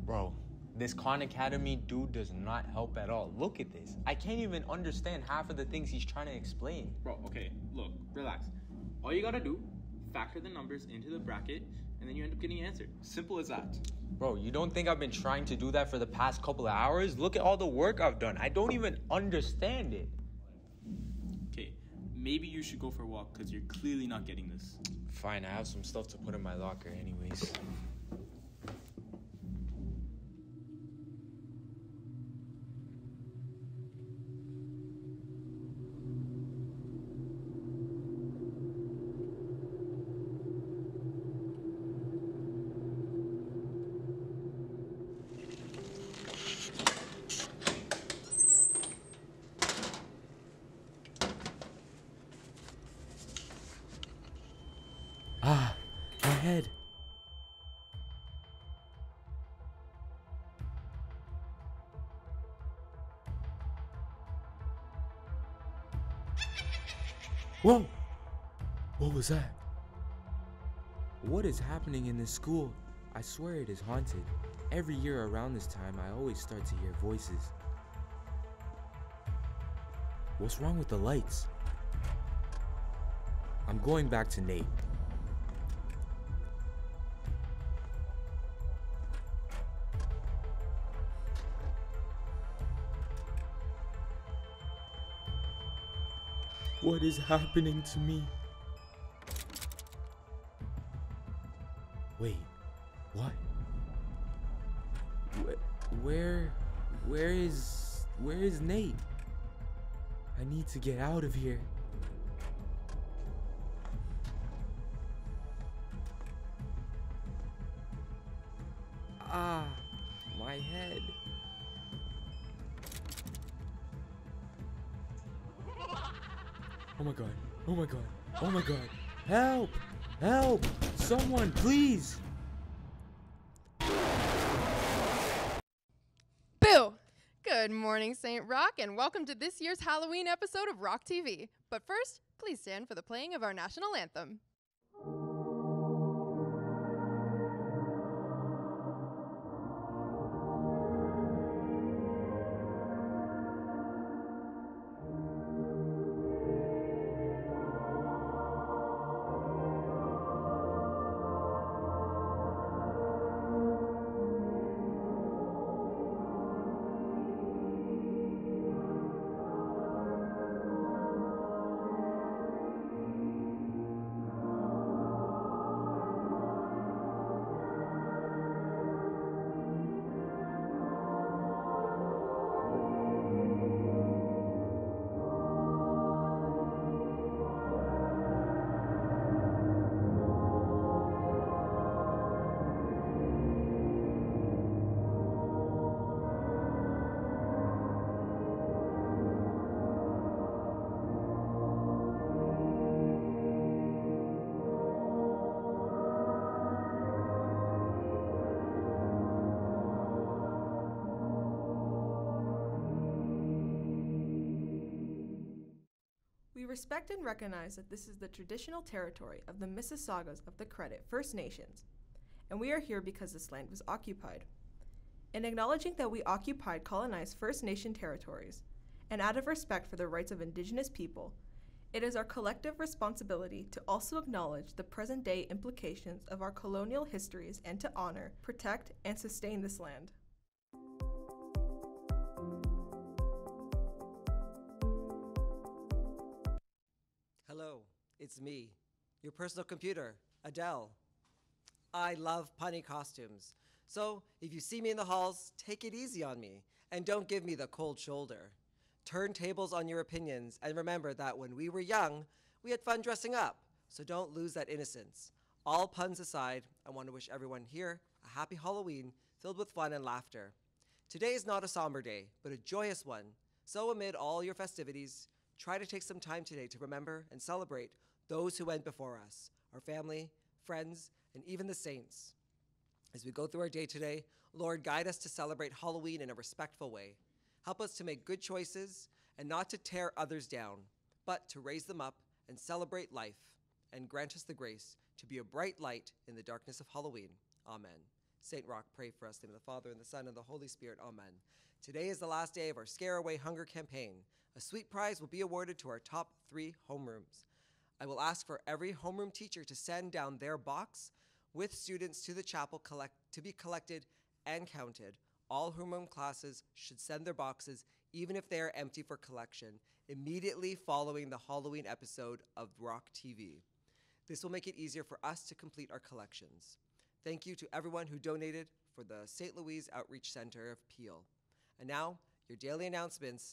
Bro, this Khan Academy dude does not help at all. Look at this. I can't even understand half of the things he's trying to explain. Bro, okay, look, relax. All you gotta do, factor the numbers into the bracket, and then you end up getting an answer. Simple as that. Bro, you don't think I've been trying to do that for the past couple of hours? Look at all the work I've done. I don't even understand it. Okay, maybe you should go for a walk because you're clearly not getting this. Fine, I have some stuff to put in my locker anyways. Ah, my head. Whoa! What was that? What is happening in this school? I swear it is haunted. Every year around this time, I always start to hear voices. What's wrong with the lights? I'm going back to Nate. What is happening to me? Wait, what? Where is Nate? I need to get out of here. Ah, my head. Oh my god, oh my god, oh my god. Help! Help! Someone, please! Boo! Good morning, St. Roch, and welcome to this year's Halloween episode of RochTV. But first, please stand for the playing of our national anthem. We respect and recognize that this is the traditional territory of the Mississaugas of the Credit First Nations, and we are here because this land was occupied. In acknowledging that we occupied colonized First Nation territories, and out of respect for the rights of Indigenous people, it is our collective responsibility to also acknowledge the present-day implications of our colonial histories and to honor, protect, and sustain this land. Hello, it's me, your personal computer, Adele. I love punny costumes, so if you see me in the halls, take it easy on me, and don't give me the cold shoulder. Turn tables on your opinions, and remember that when we were young, we had fun dressing up, so don't lose that innocence. All puns aside, I want to wish everyone here a happy Halloween filled with fun and laughter. Today is not a somber day, but a joyous one, so amid all your festivities, try to take some time today to remember and celebrate those who went before us, our family, friends, and even the saints. As we go through our day today, Lord, guide us to celebrate Halloween in a respectful way. Help us to make good choices and not to tear others down, but to raise them up and celebrate life, and grant us the grace to be a bright light in the darkness of Halloween. Amen. Saint Roch, pray for us. In the name of the Father, and the Son, and the Holy Spirit. Amen. Today is the last day of our Scare Away Hunger campaign. A sweet prize will be awarded to our top 3 homerooms. I will ask for every homeroom teacher to send down their box with students to the chapel to be collected and counted. All homeroom classes should send their boxes, even if they are empty, for collection immediately following the Halloween episode of RochTV. This will make it easier for us to complete our collections. Thank you to everyone who donated for the St. Louis Outreach Center of Peel. And now, your daily announcements.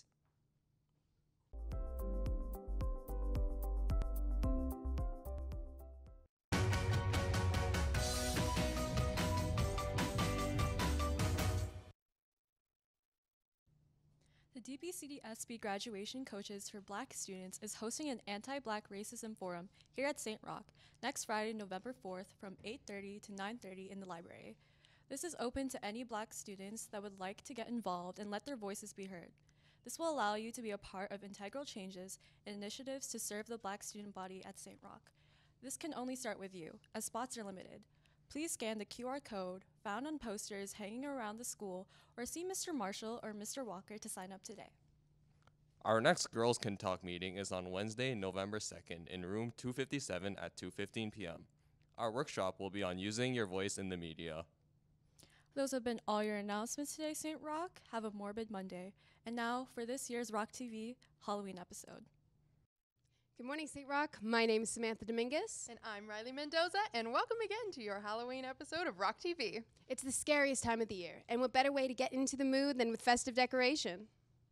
The DBCDSB Graduation Coaches for Black Students is hosting an anti-Black racism forum here at St. Roch next Friday, November 4th from 8:30 to 9:30 in the library. This is open to any Black students that would like to get involved and let their voices be heard. This will allow you to be a part of integral changes and initiatives to serve the Black student body at St. Roch. This can only start with you, as spots are limited. Please scan the QR code found on posters hanging around the school or see Mr. Marshall or Mr. Walker to sign up today. Our next Girls Can Talk meeting is on Wednesday, November 2nd in room 257 at 2:15 p.m. Our workshop will be on using your voice in the media. Those have been all your announcements today, St. Roch. Have a morbid Monday. And now for this year's RochTV Halloween episode. Good morning, St. Roch. My name is Samantha Dominguez. And I'm Riley Mendoza, and welcome again to your Halloween episode of RochTV. It's the scariest time of the year, and what better way to get into the mood than with festive decoration?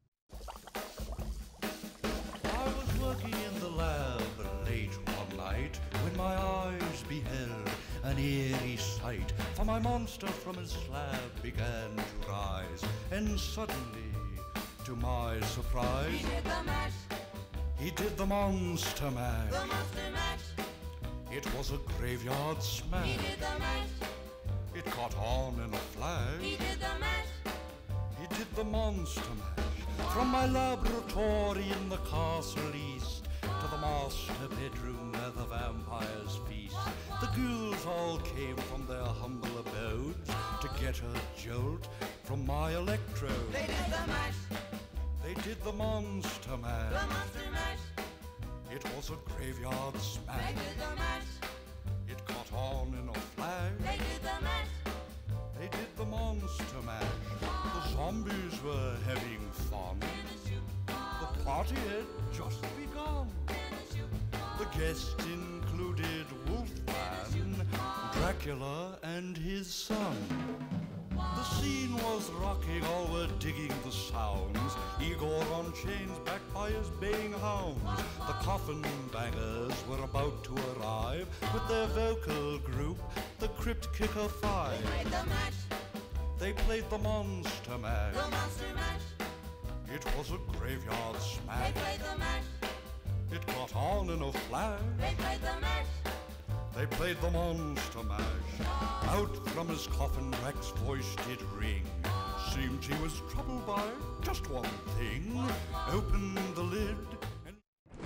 I was working in the lab late one night when my eyes beheld an eerie sight. For my monster from his slab began to rise, and suddenly, to my surprise, he did the mash. He did the monster mash. The monster mash. It was a graveyard smash. He did the mash. It caught on in a flash. He did the mash. He did the monster mash. From my laboratory in the castle east to the master bedroom where the vampires feast. The ghouls all came from their humble abodes to get a jolt from my electrode. They did the mash. They did the monster mash. The monster mash. It was a graveyard smash. They did the mash. It caught on in a flash. They did the mash. They did the monster mash. The zombies were having fun. The party had just begun. The guests included Wolfman, Dracula, and his son. The scene was rocking, all were digging the sounds. Igor on chains, backed by his baying hounds. The coffin bangers were about to arrive with their vocal group, the Crypt Kicker Five. They played the mash. They played the monster mash. The monster mash. It was a graveyard They smash. played the mash. It caught on in a flash. They played the mash. They played the monster mash. Out from his coffin, Rex's voice did ring. Seemed he was troubled by just one thing. Opened the lid and...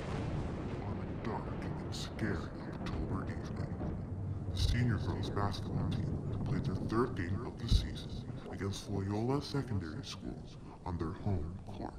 On a dark and scary October evening, the senior girls basketball team played their third game of the season against Loyola Secondary School on their home court.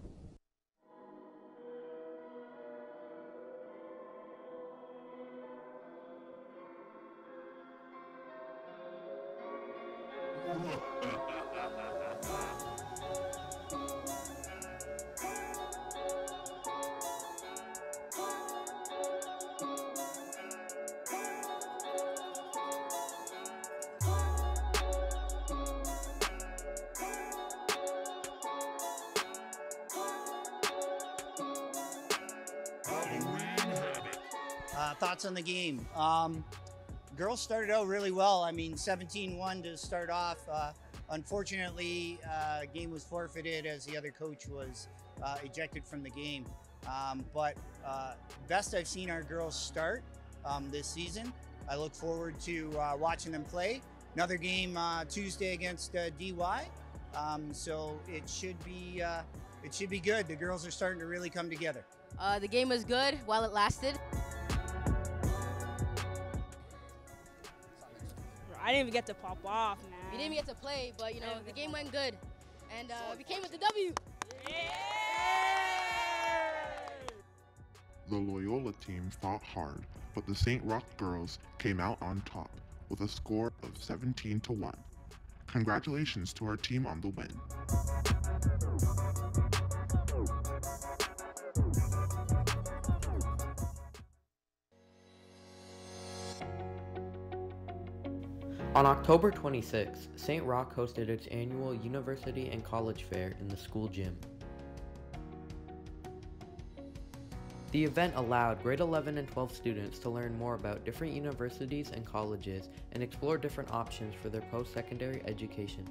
Thoughts on the game? Girls started out really well. I mean, 17-1 to start off. Unfortunately, game was forfeited as the other coach was ejected from the game. But best I've seen our girls start this season. I look forward to watching them play. Another game Tuesday against DY. So it should be good. The girls are starting to really come together. The game was good while it lasted. I didn't even get to pop off, man. We didn't even get to play, but you know, the game went good. And we came with the W. The Loyola team fought hard, but the St. Roch girls came out on top with a score of 17-1. Congratulations to our team on the win. On October 26th, St. Roch hosted its annual University and College Fair in the school gym. The event allowed grade 11 and 12 students to learn more about different universities and colleges and explore different options for their post-secondary education.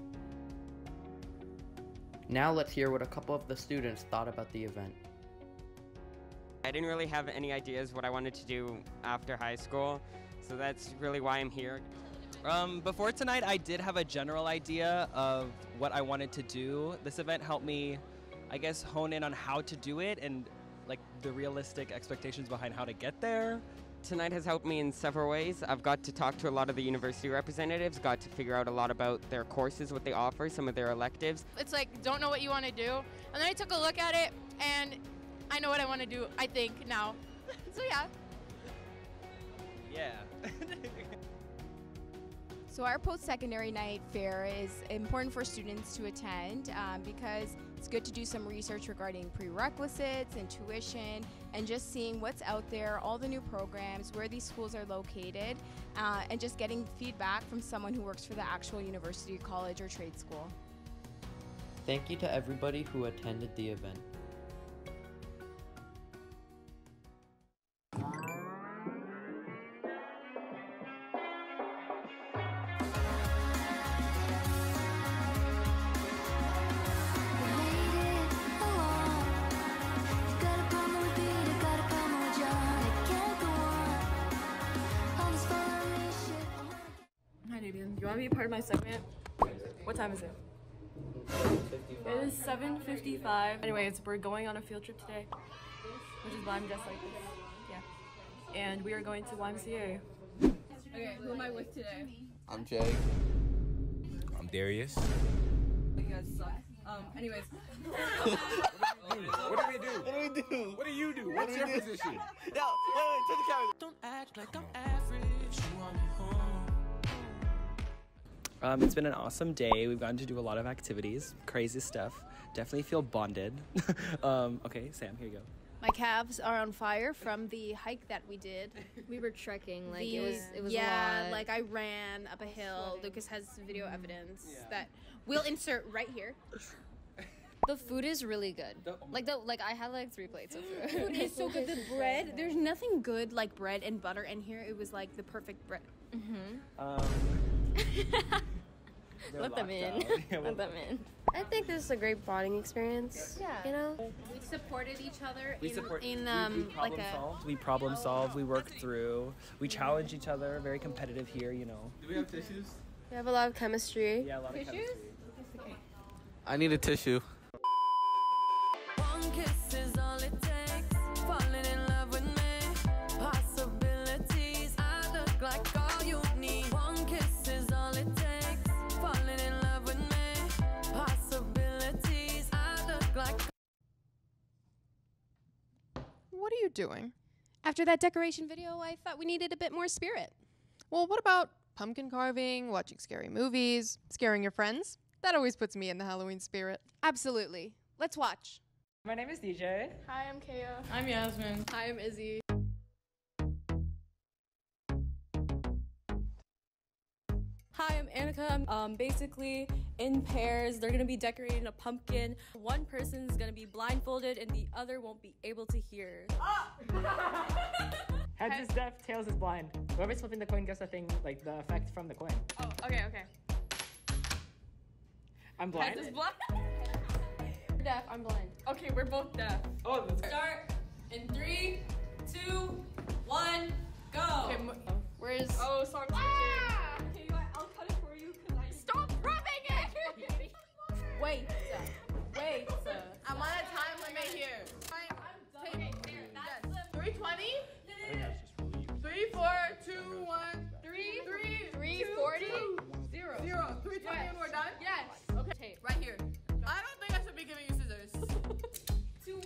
Now let's hear what a couple of the students thought about the event. I didn't really have any ideas what I wanted to do after high school, so that's really why I'm here. Before tonight, I did have a general idea of what I wanted to do. This event helped me, I guess, hone in on how to do it and like the realistic expectations behind how to get there. Tonight has helped me in several ways. I've got to talk to a lot of the university representatives, got to figure out a lot about their courses, what they offer, some of their electives. It's like, don't know what you want to do. And then I took a look at it, and I know what I want to do, I think, now. So yeah. Yeah. So our post-secondary night fair is important for students to attend because it's good to do some research regarding prerequisites and tuition and just seeing what's out there, all the new programs, where these schools are located, and just getting feedback from someone who works for the actual university, college, or trade school. Thank you to everybody who attended the event. You want to be a part of my segment? What time is it? It is 7:55. Anyways, we're going on a field trip today, which is why I'm dressed like this. Yeah. And we are going to YMCA. Okay, who am I with today? I'm Jay. I'm Darius. You guys suck. Anyways. What do we do? What do we do? What do you do? What's your position? Yo, wait, to the camera. Don't act like I'm average. You want me home? It's been an awesome day. We've gotten to do a lot of activities, crazy stuff. Definitely feel bonded. Okay, Sam, here you go. My calves are on fire from the hike that we did. We were trekking, like it was yeah, a lot. like I ran up a hill. Lucas has video evidence that we'll insert right here. The food is really good. Like I had like 3 plates of food. Food is so good. The bread, there's nothing good like bread and butter in here. It was like the perfect bread. Let them in. Let them in. I think this is a great bonding experience. Yeah. You know? We supported each other We like problem solve, we work through, we challenge each other, very competitive here, you know. Do we have tissues? We have a lot of chemistry. Yeah, a lot of chemistry. I need a tissue. One kiss is all it takes. Falling in love with me. Possibilities. I look like all you need. One kiss is all it takes. Falling in love with me. Possibilities. I look like. What are you doing? After that decoration video, I thought we needed a bit more spirit. Well, what about pumpkin carving, watching scary movies, scaring your friends? That always puts me in the Halloween spirit. Absolutely. Let's watch. My name is DJ. Hi, I'm Kaya. I'm Yasmin. Hi, I'm Izzy. Hi, I'm Annika. Basically, in pairs, they're gonna be decorating a pumpkin. One person's gonna be blindfolded and the other won't be able to hear. Heads is deaf, tails is blind. Whoever's flipping the coin gets the thing, like the effect from the coin. Oh, okay. I'm blind. Heads is blind. You're deaf, I'm blind. Okay, we're both deaf. Oh, let's go. Start in 3, 2, 1, go. Okay, where's... Oh, sorry. Okay, you know what? I'll cut it for you because I... Stop rubbing it! Wait. I'm on a time limit here. I'm done. Okay, that's 320? 3, 4, 2, 1, 3, 3, 340. tell me when we're done? Yes. Okay. Tape. Right here. I don't think I should be giving you scissors. Two.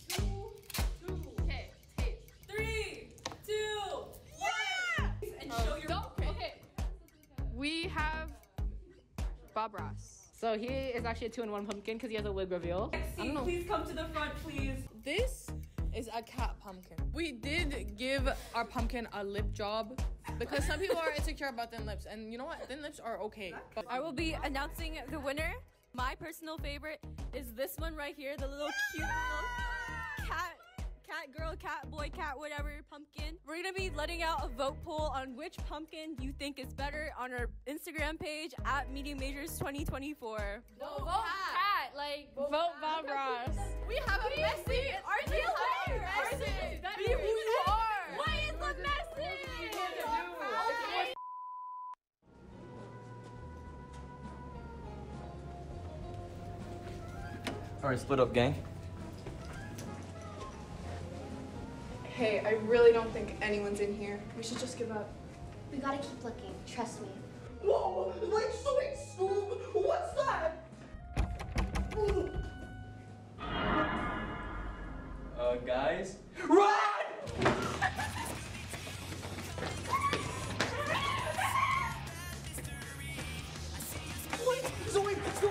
Okay. Tape. 3, 2, 1. And show your. Okay. We have Bob Ross. So he is actually a 2-in-1 pumpkin because he has a wig reveal. Lexi, please come to the front, please. This is a cat pumpkin. We did give our pumpkin a lip job because some people are insecure about thin lips, and you know what? Thin lips are okay. I will be announcing the winner. My personal favorite is this one right here, the little cute little cat girl, cat boy, cat whatever pumpkin. We're gonna be letting out a vote poll on which pumpkin you think is better on our Instagram page at Meeting Majors 2024. Vote cat. Like, vote Bob Ross. We have a message. Are you message? Be who you are. What is the message? Okay. Alright, split up, gang. Hey, I really don't think anyone's in here. We should just give up. We gotta keep looking, trust me. Whoa, like sewing Scoob? What's that? Guys? Run! Wait, Zoe,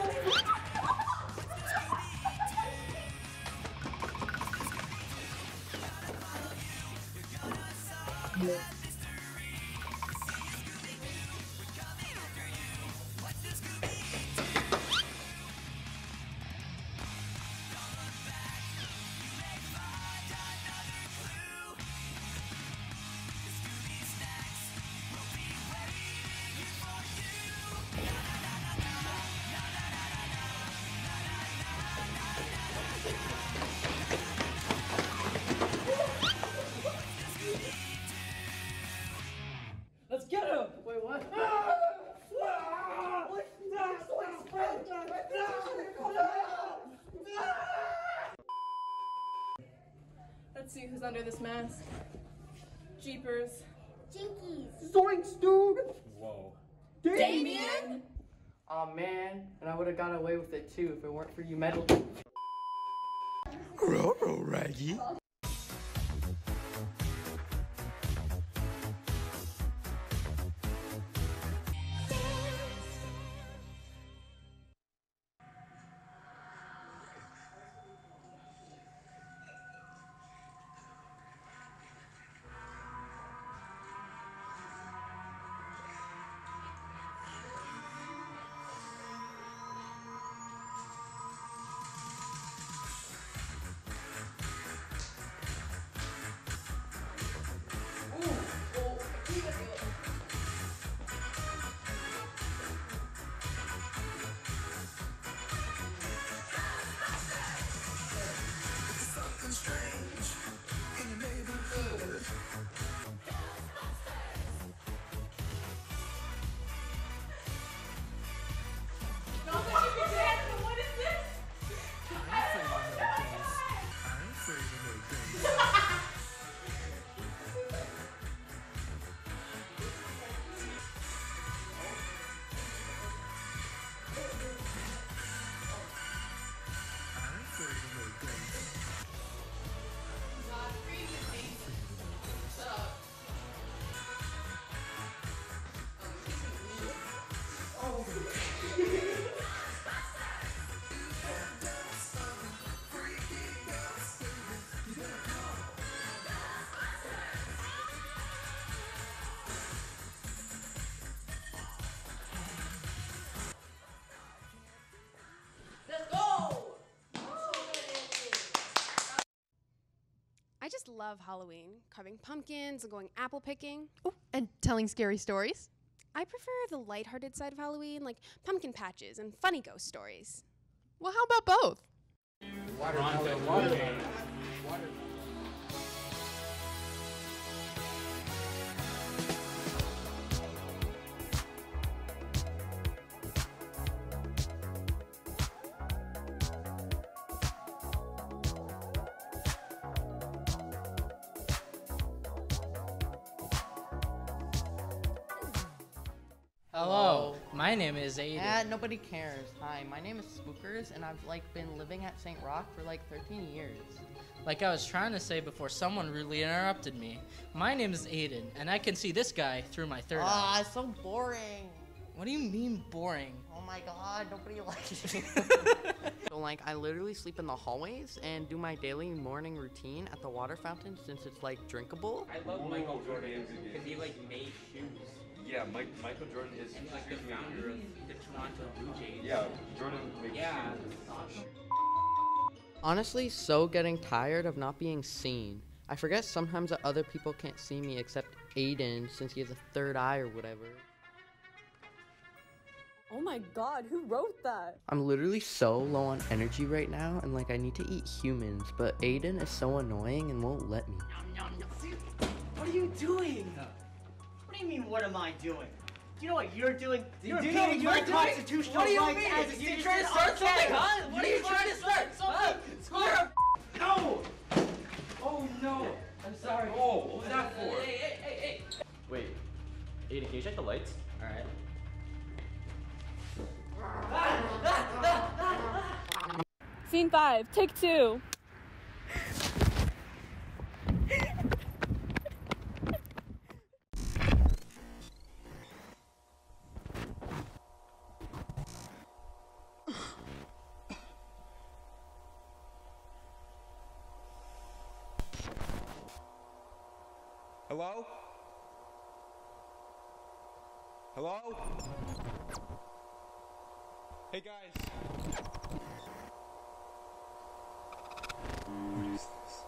Let's get him! Wait, what? Let's see who's under this mask. Jeepers. Jinkies. Zoinks, dude! Whoa. Damien? Aw, man. And I would have got away with it too if it weren't for you metal. Ruh-roh, Raggy. I just love Halloween. Carving pumpkins and going apple picking. Oh, and telling scary stories. I prefer the lighthearted side of Halloween, like pumpkin patches and funny ghost stories. Well, how about both? Water. Hello, my name is Aiden. Nobody cares. Hi, my name is Spookers, and I've been living at St. Roch for 13 years. Like I was trying to say before someone rudely interrupted me, my name is Aiden, and I can see this guy through my third eye. Ah, it's so boring. What do you mean boring? Oh my god, nobody likes me. So I literally sleep in the hallways and do my daily morning routine at the water fountain since it's drinkable. I love Michael Jordan because he made shoes. Yeah, Michael Jordan is and the founder of the Toronto Blue Jays. Yeah, Jordan makes shoes. Honestly, so getting tired of not being seen. I forget sometimes that other people can't see me except Aiden since he has a third eye or whatever. Oh my god, who wrote that? I'm literally so low on energy right now and I need to eat humans, but Aiden is so annoying and won't let me. What are you doing? What do you mean, what am I doing? Do you know what you're doing? You're impeding my constitutional rights as a citizen. Trying to start something, huh? What are you trying to start? Huh? No! Oh no! I'm sorry. Oh, what was that for? Hey. Wait, Aiden, can you check the lights? Alright. Scene 5, take 2. Hello? Hello? Hey guys. What is this?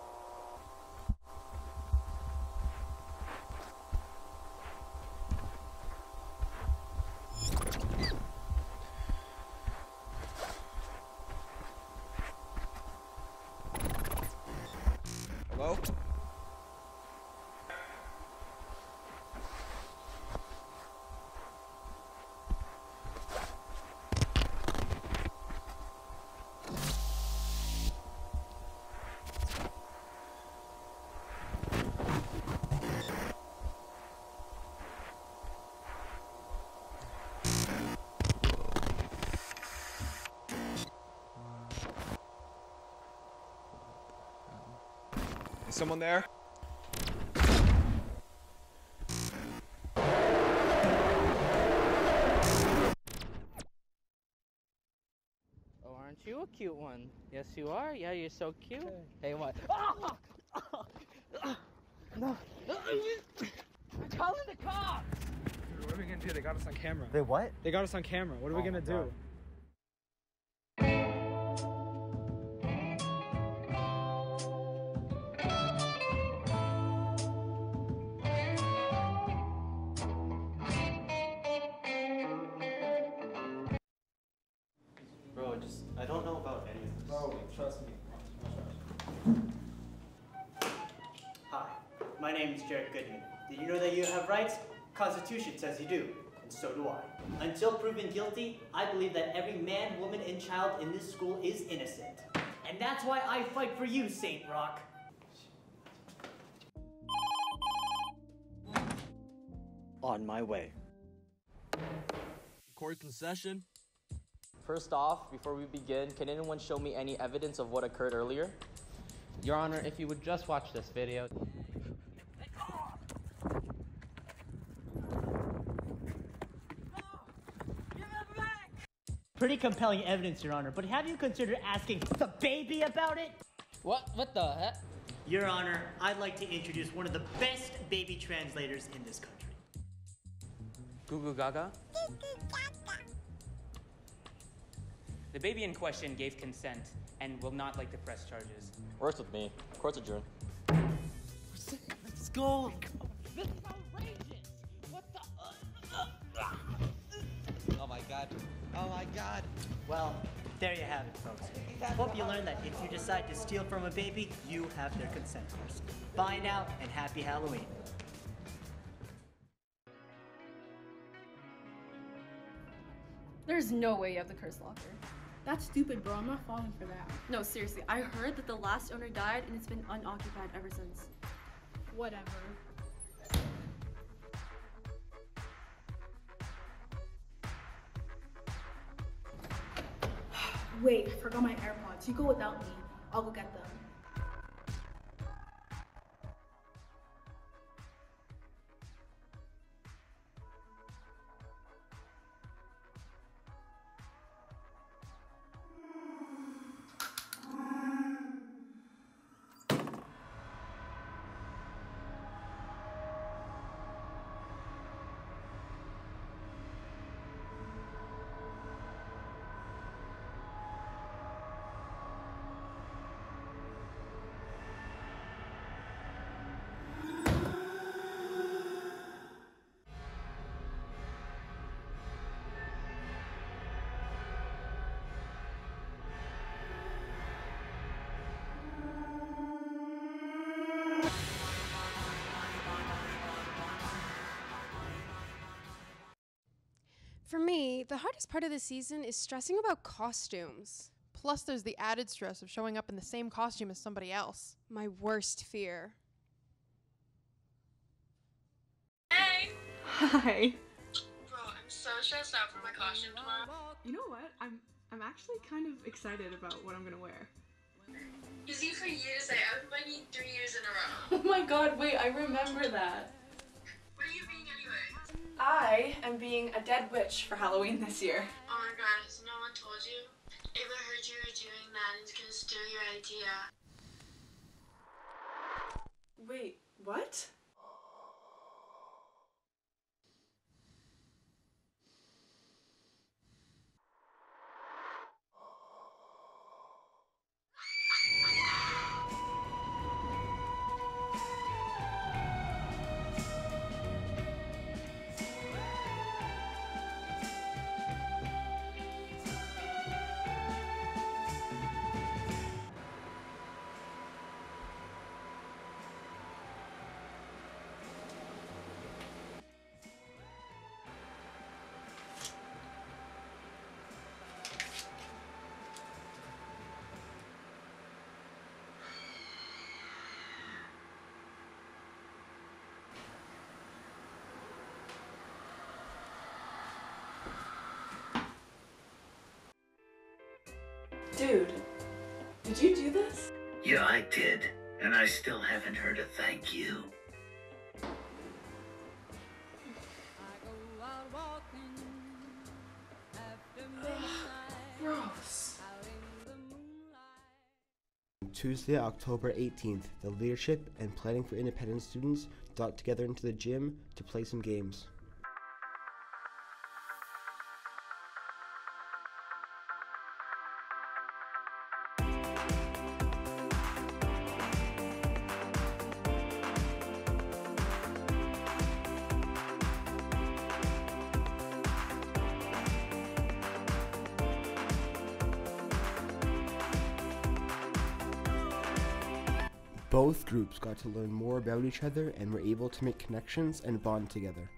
Hello? Is someone there? Oh, aren't you a cute one? Yes, you are. Yeah, you're so cute. Hey, what? No. I'm calling the cops! Dude, what are we gonna do? They got us on camera. They what? They got us on camera. What are we gonna do? Bro, I don't know about any of this. Bro, trust me. Hi, my name is Jared Goodman. Did you know that you have rights? Constitution says you do, and so do I. Until proven guilty, I believe that every man, woman, and child in this school is innocent. And that's why I fight for you, St. Roch. On my way. Court's in session. First off, before we begin, can anyone show me any evidence of what occurred earlier? Your Honor, if you would just watch this video. Pretty compelling evidence, Your Honor, but have you considered asking the baby about it? What the heck? Your Honor, I'd like to introduce one of the best baby translators in this country. Goo Goo Gaga? The baby in question gave consent and will not like to press charges. Works with me. Court's adjourned. Let's go. This is outrageous! What the? Oh my god. Oh my god. Well, there you have it, folks. Hope you learned that if you decide to steal from a baby, you have their consent first. Bye now, and happy Halloween. There's no way you have the curse locker. That's stupid, bro. I'm not falling for that. No, seriously, I heard that the last owner died and it's been unoccupied ever since. Whatever. Wait, I forgot my AirPods. You go without me. I'll go get them. For me, the hardest part of the season is stressing about costumes. Plus, there's the added stress of showing up in the same costume as somebody else. My worst fear. Hey! Hi. Bro, I'm so stressed out for my costume tomorrow. You know what? I'm actually kind of excited about what I'm gonna wear. Busy for you to say, I've been bugging you 3 years in a row. Oh my god, wait, I remember that. What are you being anyway? I am being a dead witch for Halloween this year. Oh my god, has no one told you? Ava heard you were doing that and is gonna steal your idea. Wait, what? Dude, did you do this? Yeah, I did. And I still haven't heard a thank you. Gross. Tuesday, October 18th, the Leadership and Planning for Independence students got together into the gym to play some games. Both groups got to learn more about each other and were able to make connections and bond together.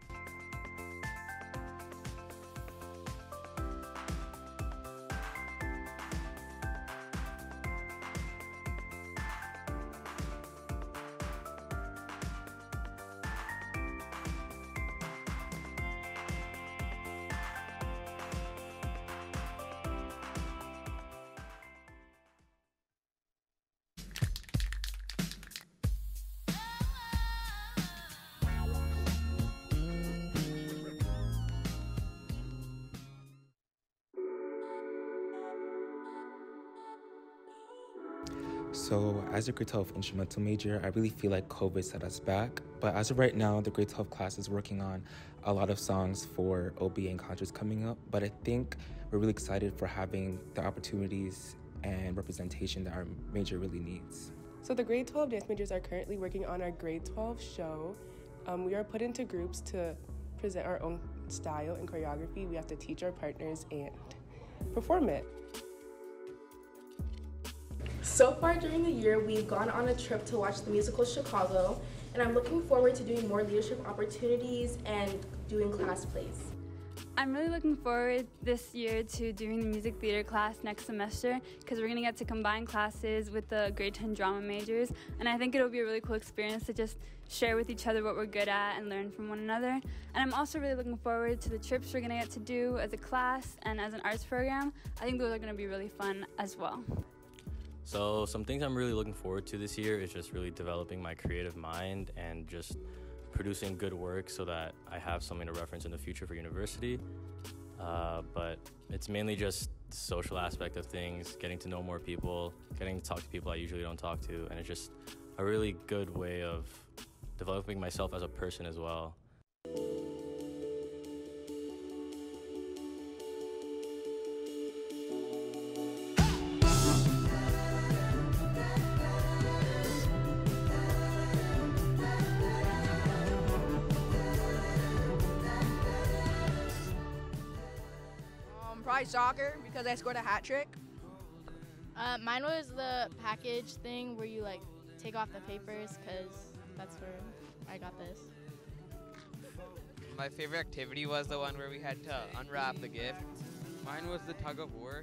So as a grade 12 instrumental major, I really feel like COVID set us back. But as of right now, the grade 12 class is working on a lot of songs for OBA and concerts coming up. But I think we're really excited for having the opportunities and representation that our major really needs. So the grade 12 dance majors are currently working on our grade 12 show. We are put into groups to present our own style and choreography. We have to teach our partners and perform it. So far during the year, we've gone on a trip to watch the musical Chicago, and I'm looking forward to doing more leadership opportunities and doing class plays. I'm really looking forward this year to doing the music theater class next semester because we're going to get to combine classes with the grade 10 drama majors, and I think it'll be a really cool experience to just share with each other what we're good at and learn from one another. And I'm also really looking forward to the trips we're going to get to do as a class and as an arts program. I think those are going to be really fun as well. So some things I'm really looking forward to this year is just really developing my creative mind and just producing good work so that I have something to reference in the future for university. But it's mainly just the social aspect of things, getting to know more people, getting to talk to people I usually don't talk to, and it's just a really good way of developing myself as a person as well. Probably soccer because I scored a hat trick. Mine was the package thing where you like take off the papers because that's where I got this. My favorite activity was the one where we had to unwrap the gift. Mine was the tug of war.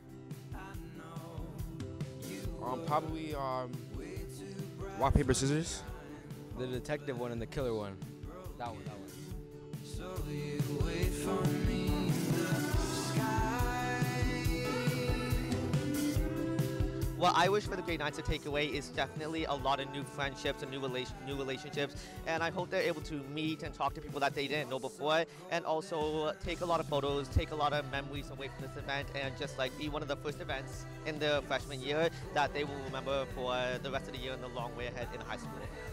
Probably Rock, paper, scissors. the detective one and the killer one. That one. What I wish for the grade 9s to take away is definitely a lot of new friendships and new relationships, and I hope they're able to meet and talk to people that they didn't know before, and also take a lot of photos, take a lot of memories away from this event, and just like be one of the first events in the freshman year that they will remember for the rest of the year and the long way ahead in high school.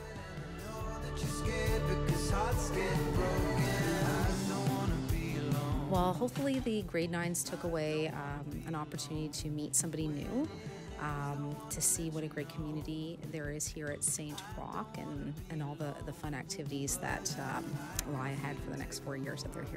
Well, hopefully the grade 9s took away an opportunity to meet somebody new, to see what a great community there is here at St. Roch, and all the fun activities that lie ahead for the next 4 years that they're here.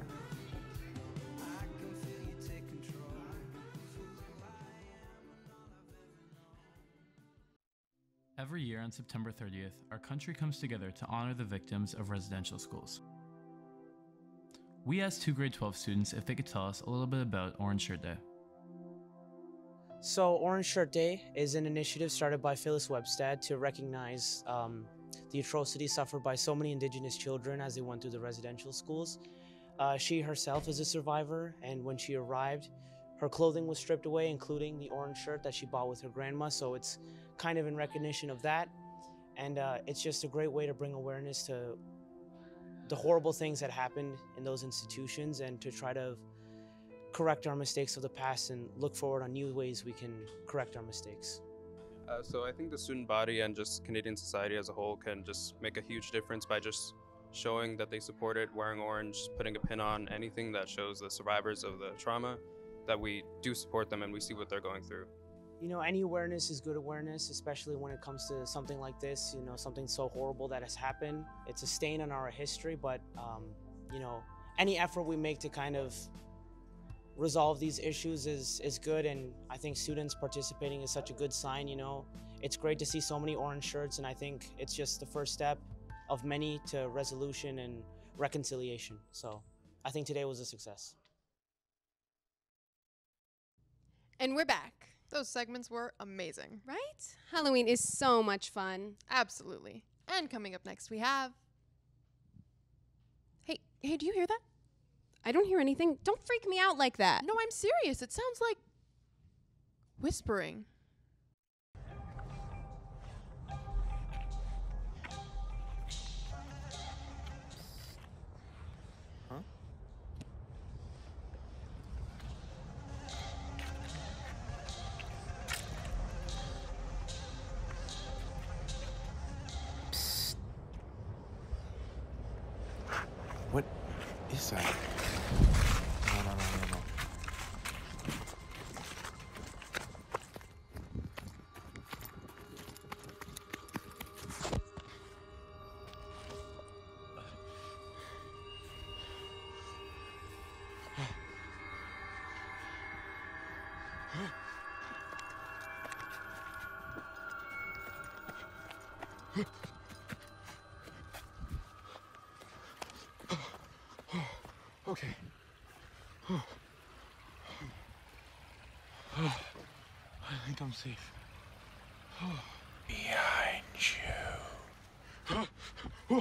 Every year on September 30th, our country comes together to honor the victims of residential schools. We asked 2 grade 12 students if they could tell us a little bit about Orange Shirt Day. So Orange Shirt Day is an initiative started by Phyllis Webstad to recognize the atrocities suffered by so many Indigenous children as they went through the residential schools. She herself is a survivor, and when she arrived, her clothing was stripped away, including the orange shirt that she bought with her grandma, so it's kind of in recognition of that. And it's just a great way to bring awareness to the horrible things that happened in those institutions, and to try to correct our mistakes of the past and look forward on new ways we can correct our mistakes. So I think the student body and just Canadian society as a whole can just make a huge difference by just showing that they support it, wearing orange, putting a pin on anything that shows the survivors of the trauma that we do support them and we see what they're going through. You know, any awareness is good awareness, especially when it comes to something like this, you know, something so horrible that has happened. It's a stain on our history, but, you know, any effort we make to kind of resolve these issues is good, and I think students participating is such a good sign, you know. It's great to see so many orange shirts, and I think it's just the first step of many to resolution and reconciliation. So I think today was a success. And we're back. Those segments were amazing. Right? Halloween is so much fun. Absolutely. And coming up next, we have... Hey, do you hear that? I don't hear anything. Don't freak me out like that. No, I'm serious. It sounds like whispering. Huh? Psst. What is that? No. Okay. I think I'm safe. Behind you.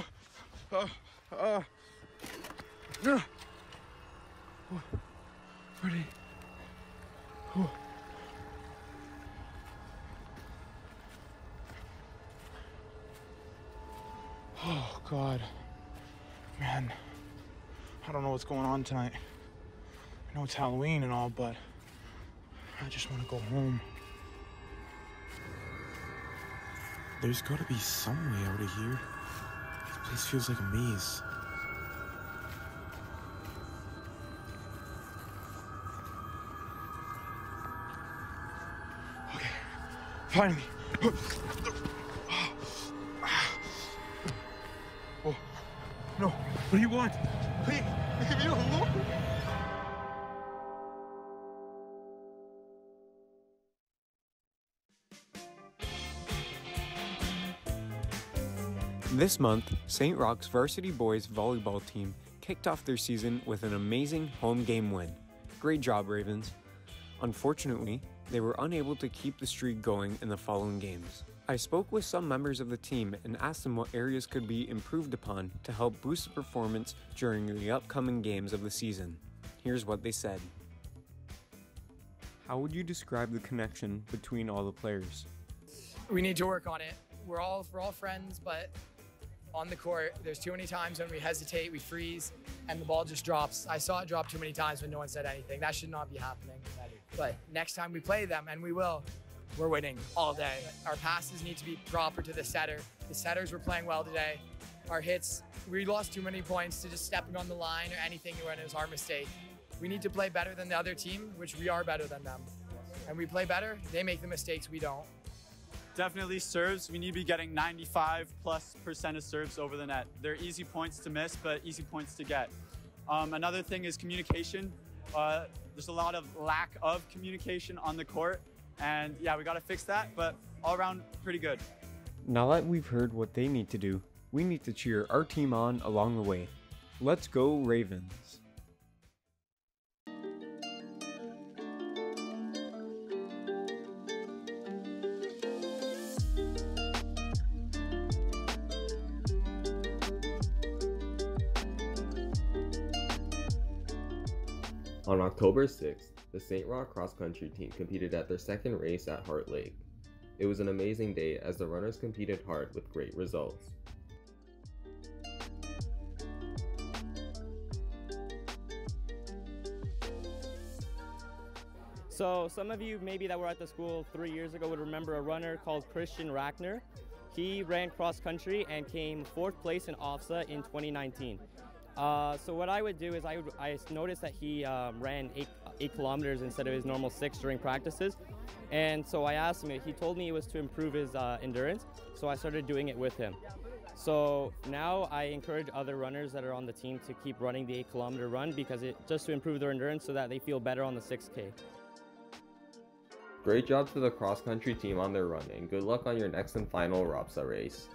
Ready? Oh, God. Man, I don't know what's going on tonight. I know it's Halloween and all, but I just want to go home. There's got to be some way out of here. This place feels like a maze. Okay, finally. Oh, no. What do you want? Leave me alone. This month, St. Roch's varsity boys volleyball team kicked off their season with an amazing home game win. Great job, Ravens. Unfortunately, they were unable to keep the streak going in the following games. I spoke with some members of the team and asked them what areas could be improved upon to help boost the performance during the upcoming games of the season. Here's what they said. How would you describe the connection between all the players? We need to work on it. We're all friends, but on the court, there's too many times when we hesitate, we freeze, and the ball just drops. I saw it drop too many times when no one said anything. That should not be happening. But next time we play them, and we will, we're winning all day. Our passes need to be proper to the setter. The setters were playing well today. Our hits, we lost too many points to just stepping on the line or anything when it was our mistake. We need to play better than the other team, which we are better than them. And we play better, they make the mistakes, we don't. Definitely serves. We need to be getting 95+% of serves over the net. They're easy points to miss, but easy points to get. Another thing is communication. There's a lot of lack of communication on the court, and yeah, we got to fix that, but all around pretty good. Now that we've heard what they need to do, we need to cheer our team on along the way. Let's go Ravens! On October 6th, the St. Roch cross-country team competed at their second race at Heart Lake. It was an amazing day as the runners competed hard with great results. So some of you maybe that were at the school 3 years ago would remember a runner called Christian Rachner. He ran cross-country and came 4th place in OFSA in 2019. So what I would do is I noticed that he ran 8 kilometers instead of his normal 6 during practices. And so I asked him, he told me it was to improve his endurance, so I started doing it with him. So now I encourage other runners that are on the team to keep running the 8-kilometer run because just to improve their endurance so that they feel better on the 6K. Great job to the cross-country team on their run, and good luck on your next and final ROPSA race.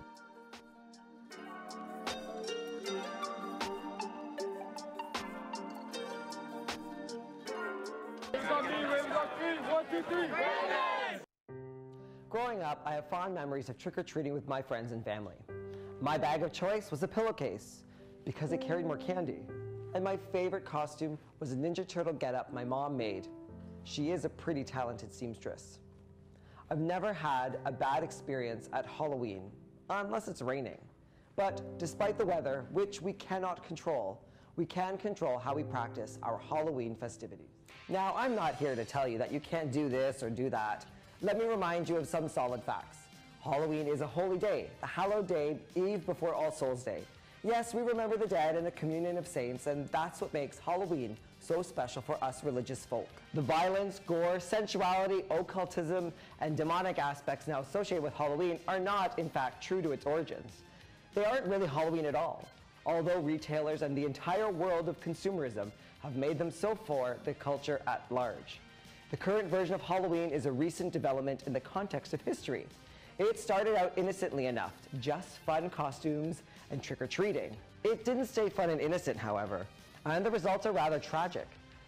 Growing up, I have fond memories of trick-or-treating with my friends and family. My bag of choice was a pillowcase because it carried more candy. And my favorite costume was a Ninja Turtle getup my mom made. She is a pretty talented seamstress. I've never had a bad experience at Halloween, unless it's raining. But despite the weather, which we cannot control, we can control how we practice our Halloween festivities. Now, I'm not here to tell you that you can't do this or do that. Let me remind you of some solid facts. Halloween is a holy day, the hallowed day, eve before All Souls Day. Yes, we remember the dead and the communion of saints, and that's what makes Halloween so special for us religious folk. The violence, gore, sensuality, occultism, and demonic aspects now associated with Halloween are not, in fact, true to its origins. They aren't really Halloween at all, although retailers and the entire world of consumerism have made them so for the culture at large. The current version of Halloween is a recent development in the context of history. It started out innocently enough, just fun costumes and trick-or-treating. It didn't stay fun and innocent, however, and the results are rather tragic.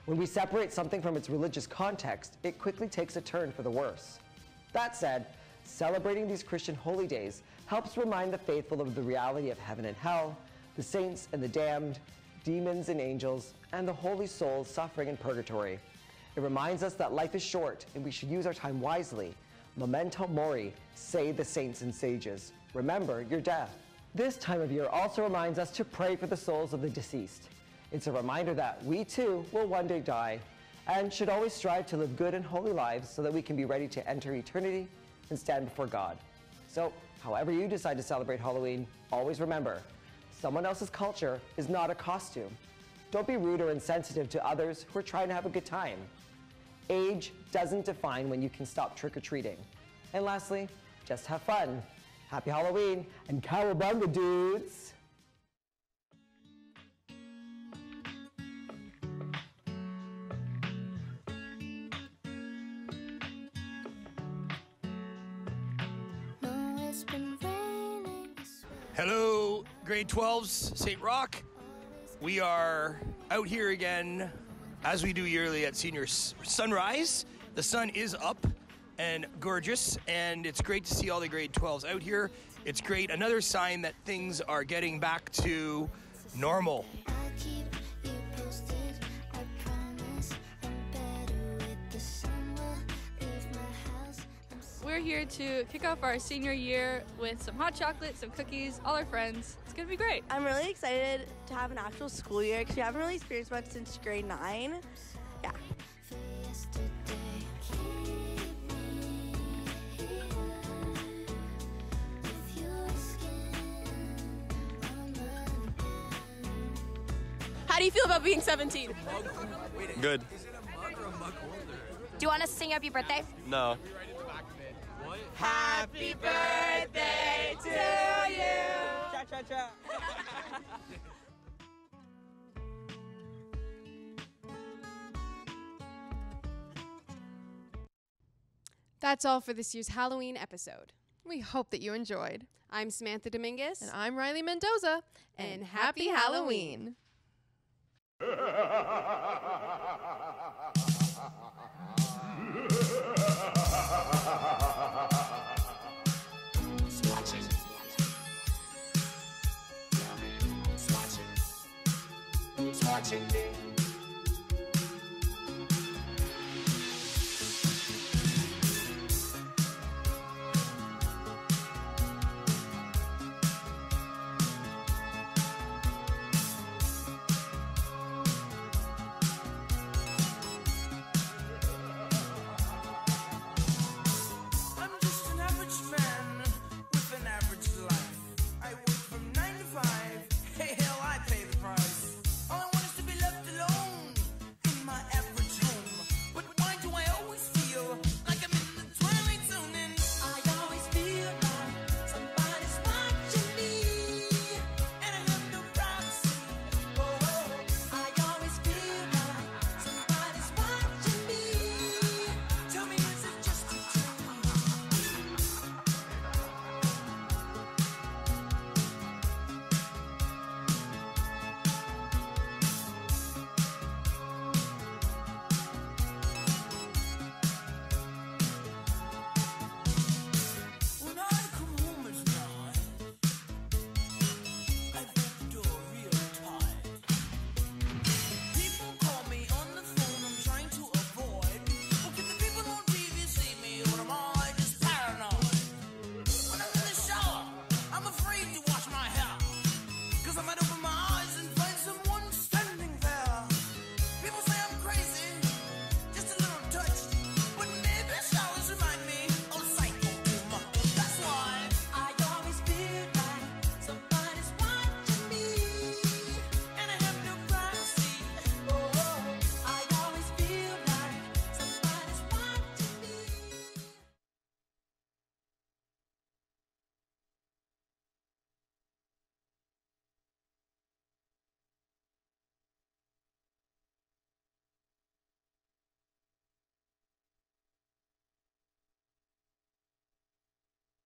When we separate something from its religious context, it quickly takes a turn for the worse. That said, celebrating these Christian holy days helps remind the faithful of the reality of heaven and hell, the saints and the damned, demons and angels, and the holy souls suffering in purgatory. It reminds us that life is short and we should use our time wisely. Memento mori, say the saints and sages. Remember your death. This time of year also reminds us to pray for the souls of the deceased. It's a reminder that we too will one day die and should always strive to live good and holy lives so that we can be ready to enter eternity and stand before God. So, however you decide to celebrate Halloween, always remember, someone else's culture is not a costume. Don't be rude or insensitive to others who are trying to have a good time. Age doesn't define when you can stop trick-or-treating. And lastly, just have fun. Happy Halloween and cowabunga, dudes! Hello, grade 12s, St. Roch. We are out here again, as we do yearly at senior sunrise. The sun is up and gorgeous, and it's great to see all the grade 12s out here. It's great. Another sign that things are getting back to normal. We're here to kick off our senior year with some hot chocolate, some cookies, all our friends. It's gonna be great. I'm really excited to have an actual school year because we haven't really experienced much since grade 9. Yeah. How do you feel about being 17? Good. Do you want us to sing happy birthday? No. Happy birthday to you! Cha-cha-cha! That's all for this year's Halloween episode. We hope that you enjoyed. I'm Samantha Dominguez. And I'm Riley Mendoza. And happy Halloween.